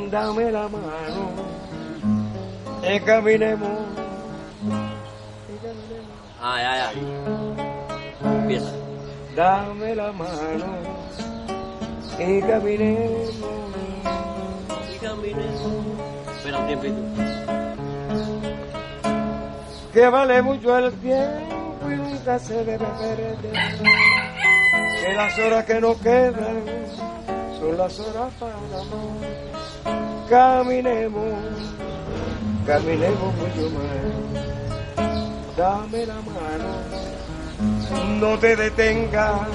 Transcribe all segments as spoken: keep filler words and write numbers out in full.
dame la mano y caminemos. Ah, ya, ya. Empieza. Dame la mano y caminemos. Y caminemos. Espera un tiempito. Que vale mucho el tiempo y nunca se debe perder. Que las horas que nos quedan son las horas para amor. Caminemos, caminemos mucho más. Dame la mano, no te detengas.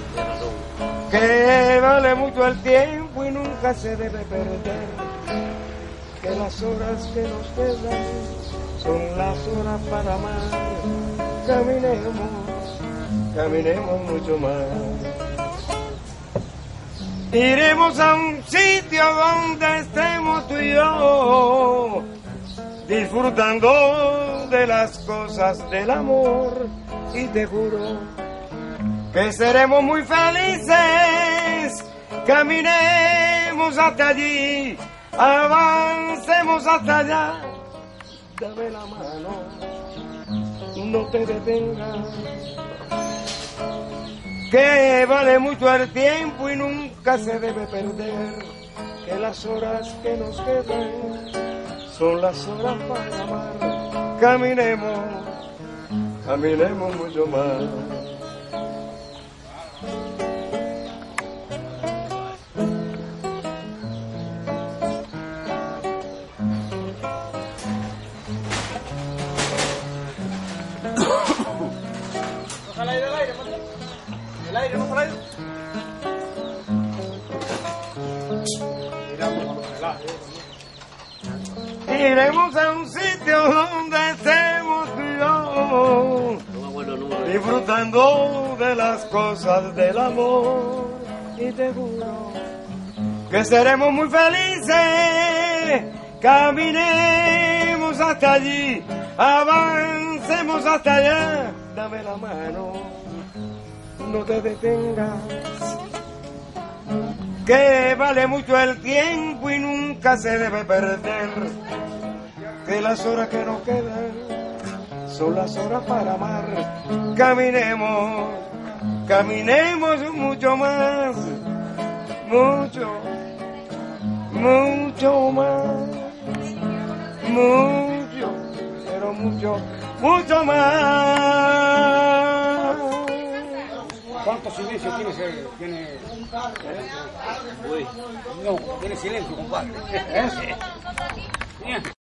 Que vale mucho el tiempo y nunca se debe perder. Que las horas que nos quedan son las horas para amar. Caminemos, caminemos mucho más. Iremos a un sitio donde estemos tú y yo, disfrutando de las cosas del amor, y te juro que seremos muy felices. Caminemos hasta allí, avancemos hasta allá. Dame la mano, no te detengas. Que vale mucho el tiempo y nunca se debe perder. Que las horas que nos quedan son las horas para amar. Caminemos, caminemos mucho más. Al aire, al aire, el aire, no al aire. Iremos a un sitio donde estemos tú y yo, disfrutando de las cosas del amor, y te juro que seremos muy felices. Caminemos hasta allí, avancemos hasta allá. Dame la mano, no te detengas. Que vale mucho el tiempo y nunca se debe perder. Que las horas que nos quedan son las horas para amar. Caminemos, caminemos mucho más, mucho, mucho más, mucho, pero mucho, mucho más. ¿Cuánto silencio tiene ese? Tiene... Uy. No, tiene silencio, compadre.